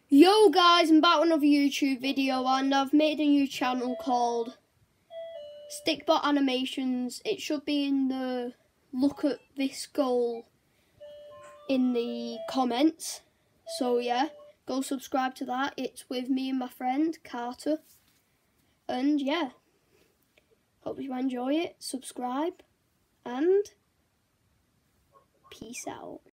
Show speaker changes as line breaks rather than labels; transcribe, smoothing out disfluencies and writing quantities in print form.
Yo guys, I'm back with another YouTube video and I've made a new channel called Stickbot Animations. It should be in the look at this goal in the comments. So yeah, go subscribe to that. It's with me and my friend Carter. And yeah, hope you enjoy it. Subscribe and peace out.